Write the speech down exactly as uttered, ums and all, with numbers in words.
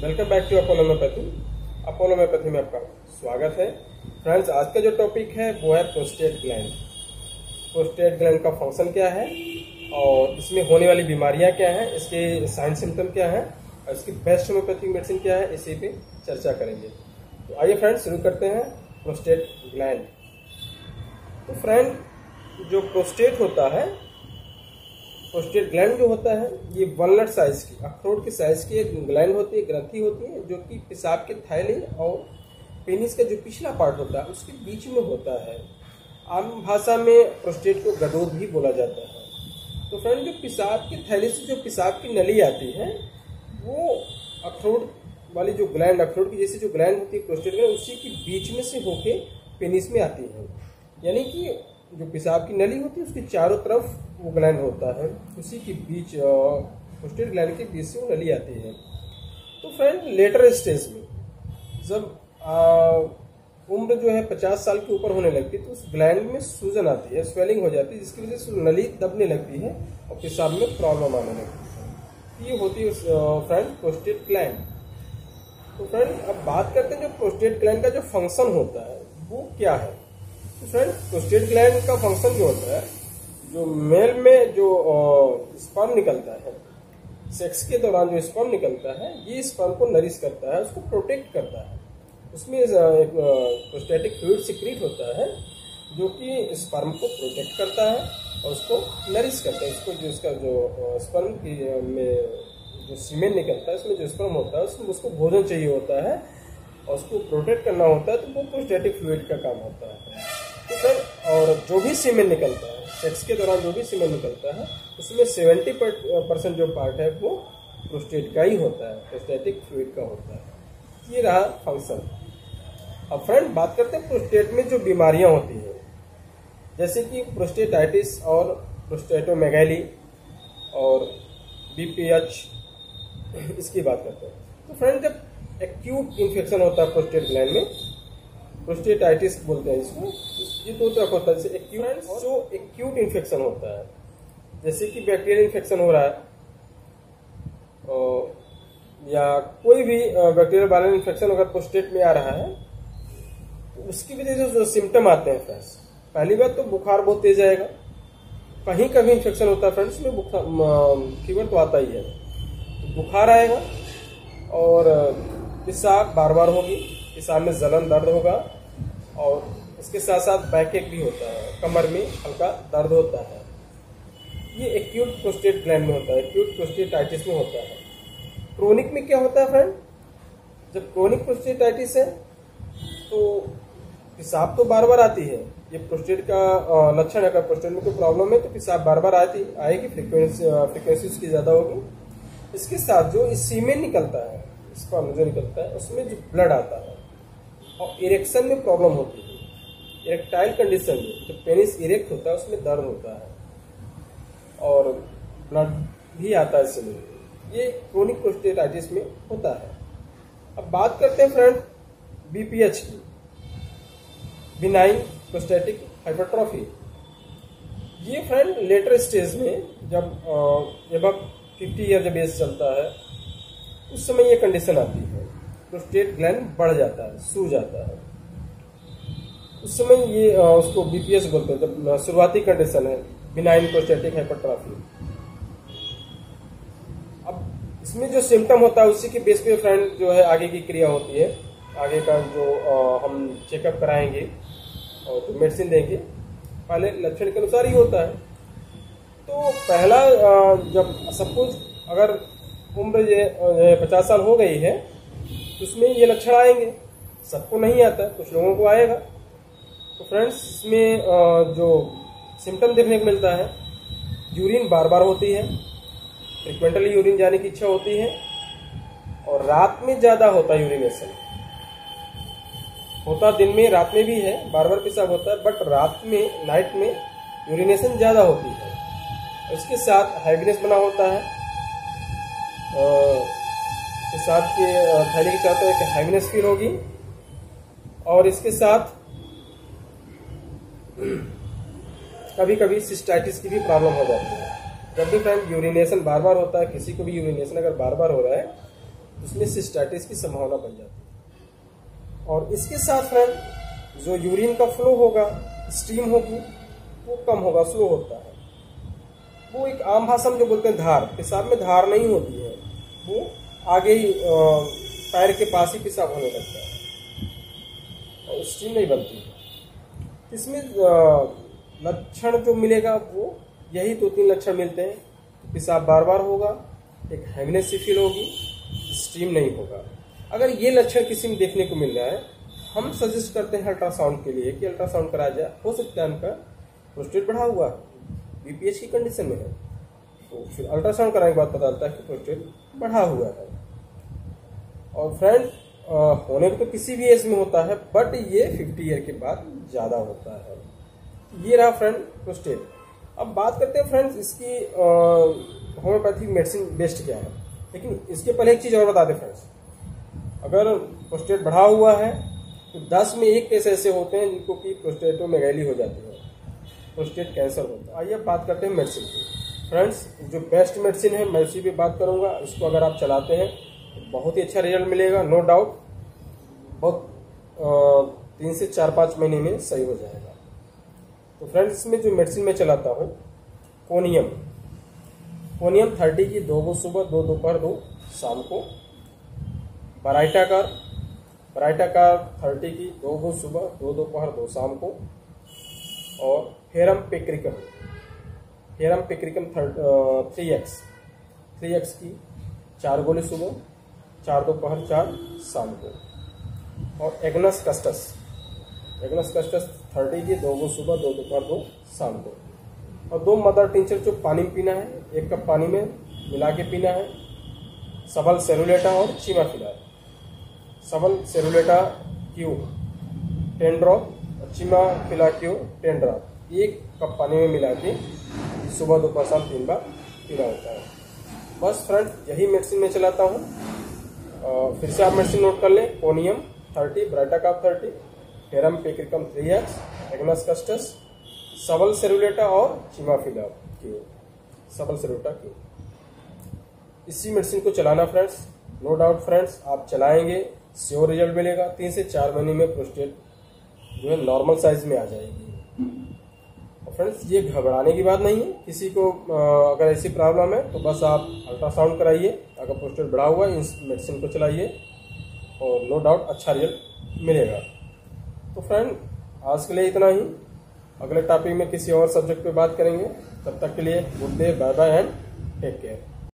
Welcome back to Apollo homeopathy. Apollo homeopathy में आपका स्वागत है। फ्रेंड्स, आज का जो टॉपिक है वो है प्रोस्टेट ग्लैंड। प्रोस्टेट ग्लैंड का फंक्शन क्या है और इसमें होने वाली बीमारियां क्या हैं, इसके साइन सिम्टम क्या हैं और इसकी बेस्ट होम्योपैथिक मेडिसिन क्या है, इसी पे चर्चा करेंगे। तो आइए फ्रेंड्स शुरू करते हैं प्रोस्टेट ग्लैंड। तो फ्रेंड, जो प्रोस्टेट होता है, प्रोस्टेट ग्लैंड जो होता है ये वॉलनट साइज की, अखरोट की साइज की एक ग्लैंड होती है, ग्रंथि होती है, जो कि पेशाब के थैली और पेनिस का जो पिछला पार्ट होता है उसके बीच में होता है। आम भाषा में प्रोस्टेट को गदोद भी बोला जाता है। तो फ्रेंड, जो पेशाब की थैली से जो पेशाब की नली आती है वो अखरोट वाली जो ग्लैंड, अखरोट की जैसी जो ग्लैंड होती है प्रोस्टेट ग्लैंड, उसी के बीच में से होके पेनिस में आती है। यानी कि जो पेशाब की नली होती है उसके चारों तरफ वो ग्लैंड होता है, उसी के बीच प्रोस्टेट ग्लैंड के बीच से वो नली आती है। तो फ्रेंड, लेटर स्टेज में जब आ, उम्र जो है पचास साल के ऊपर होने लगती है तो उस ग्लैंड में सूजन आती है, स्वेलिंग हो जाती है, जिसकी वजह से नली दबने लगती है और पेशाब में प्रॉब्लम आने लगती है। ये होती है फ्रेंड प्रोस्टेट ग्लैंड। तो फ्रेंड, अब बात करते हैं जो प्रोस्टेट ग्लैंड का जो फंक्शन होता है वो क्या है। तो फ्रेंड, प्रोस्टेट ग्लैंड का फंक्शन जो होता है, जो मेल में जो स्पर्म निकलता है, सेक्स के दौरान जो स्पर्म निकलता है, ये स्पर्म को नरिश करता है, उसको प्रोटेक्ट करता है। उसमें एक प्रोस्टेटिक फ्लूइड सिक्रीट होता है जो कि स्पर्म को प्रोटेक्ट करता है और उसको नरिश करता है। उसको जो इसका जो स्पर्म की में जो सीमेन निकलता है, उसमें जो स्पर्म होता है उसमें उसको भोजन चाहिए होता है और उसको प्रोटेक्ट करना होता है, तो वो प्रोस्टेटिक फ्लूइड का काम होता है। तो सर, और जो भी सीमेन निकलता है, सेक्स के दौरान जो भी सीमेन निकलता है, उसमें सेवेंटी परसेंट जो पार्ट है वो प्रोस्टेट का ही होता है, प्रोस्टेटिक फ्लूइड का होता है। ये रहा फंक्शन। अब फ्रेंड, बात करते हैं प्रोस्टेट में जो बीमारियां होती हैं, जैसे कि प्रोस्टेटाइटिस और प्रोस्टेटोमेगाली और बीपीएच, इसकी बात करते हैं। तो फ्रेंड, जब एक्यूट इन्फेक्शन होता है प्रोस्टेट ग्लैंड में, प्रोस्टेटाइटिस बोलते हैं इसको, ये दो तरह का होता है। जैसे एक्यूट, जो एक्यूट इन्फेक्शन होता है, जैसे कि बैक्टीरियल इन्फेक्शन हो रहा है और या कोई भी बैक्टीरियल वायरल इन्फेक्शन अगर प्रोस्टेट में आ रहा है, तो उसकी वजह से जो सिम्टम आते हैं फ्रेंड्स, पहली बात तो बुखार बहुत तेज आएगा। कहीं कहीं इन्फेक्शन होता है फ्रेंड्स में बुखार, फीवर तो आता ही है, तो बुखार आएगा और पेशाब बार बार होगी, पेशाब में जलन, दर्द होगा और इसके साथ साथ बैकएक भी होता है, कमर में हल्का दर्द होता है। ये एक्यूट प्रोस्टेट ग्लैंड में होता है, एक्यूट प्रोस्टेटाइटिस में होता है। क्रोनिक में क्या होता है फ्रेंड, जब क्रोनिक प्रोस्टेटाइटिस है तो पेशाब तो बार बार आती है, ये प्रोस्टेट का लक्षण है। अगर प्रोस्टेट में कोई प्रॉब्लम है तो पेशाब बार बार आती आएगी, फ्रिक्वेंसी फ्रिक्वेंसी उसकी ज्यादा होगी। इसके साथ जो सीमेन निकलता है, स्पर्म जो निकलता है, उसमें जो ब्लड आता है और इरेक्शन में प्रॉब्लम होती है। इरेक्टाइल कंडीशन में जब पेनिस इरेक्ट होता है उसमें दर्द होता है और ब्लड भी आता है इसमें। ये क्रोनिक प्रोस्टेटाइटिस में होता है। अब बात करते हैं फ्रेंड बीपीएच की, बिनाइन प्रोस्टेटिक हाइपरट्रॉफी। ये फ्रेंड लेटर स्टेज में जब जब फिफ्टी ईयर जब एज चलता है उस समय ये कंडीशन आती है, प्रोस्टेट ग्लैंड बढ़ जाता है, सूज जाता है। उस समय ये उसको बीपीएच बोलते हैं, जब शुरुआती कंडीशन है बिनाइन प्रोस्टेटिक हाइपरट्रॉफी। अब इसमें जो सिम्टम होता है उसी के बेस पे फ्रेंड जो है आगे की क्रिया होती है, आगे का जो हम चेकअप कराएंगे और जो मेडिसिन देंगे, पहले लक्षण के अनुसार ही होता है। तो पहला, जब सपोज अगर उम्र ये पचास साल हो गई है तो उसमें ये लक्षण आएंगे। सबको नहीं आता, कुछ लोगों को आएगा। तो फ्रेंड्स, इसमें जो सिम्टम देखने को मिलता है, यूरिन बार बार होती है, फ्रिक्वेंटली यूरिन जाने की इच्छा होती है और रात में ज्यादा होता है यूरिनेशन। होता दिन में, रात में भी है, बार बार पेशाब होता है, बट रात में, नाइट में यूरिनेशन ज्यादा होती है। इसके साथ हैवीनेस बना होता है, पेशाब के थैली के चारों तरफ हैवीनेस फील होगी और इसके साथ कभी कभी सिस्टाइटिस की भी प्रॉब्लम हो जाती है। जब भी फ्रेंड यूरिनेशन बार बार होता है, किसी को भी यूरिनेशन अगर बार बार हो रहा है उसमें सिस्टाइटिस की संभावना बन जाती है। और इसके साथ फ्रेंड जो यूरिन का फ्लो होगा, स्टीम होगी, वो कम होगा, स्लो होता है। वो एक आम भाषा में जो बोलते हैं धार, पेशाब में धार नहीं होती है, वो आगे ही पैर के पास ही पेशाब होने लगता है और स्टीम नहीं बनती है। इसमें लक्षण जो मिलेगा वो यही दो तीन लक्षण मिलते हैं। पेशाब बार बार होगा, एक हैवीनेस सी फील होगी, स्टीम नहीं होगा। अगर ये लक्षण किसी में देखने को मिल रहा है, हम सजेस्ट करते हैं अल्ट्रासाउंड के लिए कि अल्ट्रासाउंड कराया जाए। हो सकता है उनका प्रोस्टेट बढ़ा हुआ है, बीपीएच की कंडीशन में है, तो फिर अल्ट्रासाउंड कराने के बाद पता चलता है कि प्रोस्टेट बढ़ा हुआ है। और फ्रेंड होने को तो किसी भी एज में होता है, बट ये फिफ्टी ईयर के बाद ज़्यादा होता है। ये रहा फ्रेंड प्रोस्टेट। अब बात करते हैं फ्रेंड्स इसकी होम्योपैथिक मेडिसिन बेस्ट क्या है। लेकिन इसके पहले एक चीज़ और बता दें फ्रेंड्स, अगर प्रोस्टेट बढ़ा हुआ है तो दस में एक केस ऐसे होते हैं जिनको कि प्रोस्टेटोमेगाली हो जाती है, प्रोस्टेट कैंसर होता है। आइए अब बात करते हैं मेडिसिन की। फ्रेंड्स जो बेस्ट मेडिसिन है मैं उसी पे बात करूंगा। इसको अगर आप चलाते हैं तो बहुत ही अच्छा रिजल्ट मिलेगा, नो डाउट। बहुत तीन से चार पाँच महीने में सही हो जाएगा। तो फ्रेंड्स इसमें जो मेडिसिन मैं चलाता हूँ, कोनियम कोनियम थर्टी की दो गो सुबह, दो दोपहर, दो शाम को। बराइटाकार बराइटाकार थर्टी की दो गो सुबह, दो दोपहर, दो शाम को। और ferrum picricum ferrum picricum three X three X की चार गोली सुबह, चार दोपहर, चार शाम को। और agnus castus agnus castus thirty की दो गो सुबह, दो दोपहर, दो शाम को। और दो मदर टिंचर जो पानी में पीना है, एक कप पानी में मिला के पीना है। सबल सेरुलेटा और चिमाफिलार। सबल सेरुलेटा क्यू टेन ड्रॉप और चिमाफिला क्यू टेन ड्रॉप, एक कप पानी में मिला के सुबह दोपहर शाम तीन बार पीना होता है। बस फ्रेंड यही मेडिसिन में चलाता हूँ। फिर से आप मेडिसिन नोट कर लें, conium thirty, baryta carb thirty, ferrum picricum three X, agnus castus, sabal serrulata और चिमाफिला क्यू सबल सेरुलेटा क्यू। इसी मेडिसिन को चलाना फ्रेंड्स, नो डाउट फ्रेंड्स आप चलाएंगे श्योर रिजल्ट मिलेगा। तीन से चार महीने में प्रोस्टेट जो है नॉर्मल साइज में आ जाएगी। और फ्रेंड्स ये घबराने की बात नहीं है, किसी को अगर ऐसी प्रॉब्लम है तो बस आप अल्ट्रासाउंड कराइए। अगर प्रोस्टेट बढ़ा हुआ है इस मेडिसिन को चलाइए और नो डाउट अच्छा रिजल्ट मिलेगा। तो फ्रेंड आज के लिए इतना ही। अगले टॉपिक में किसी और सब्जेक्ट पे बात करेंगे। तब तक के लिए good day, bye bye and take care.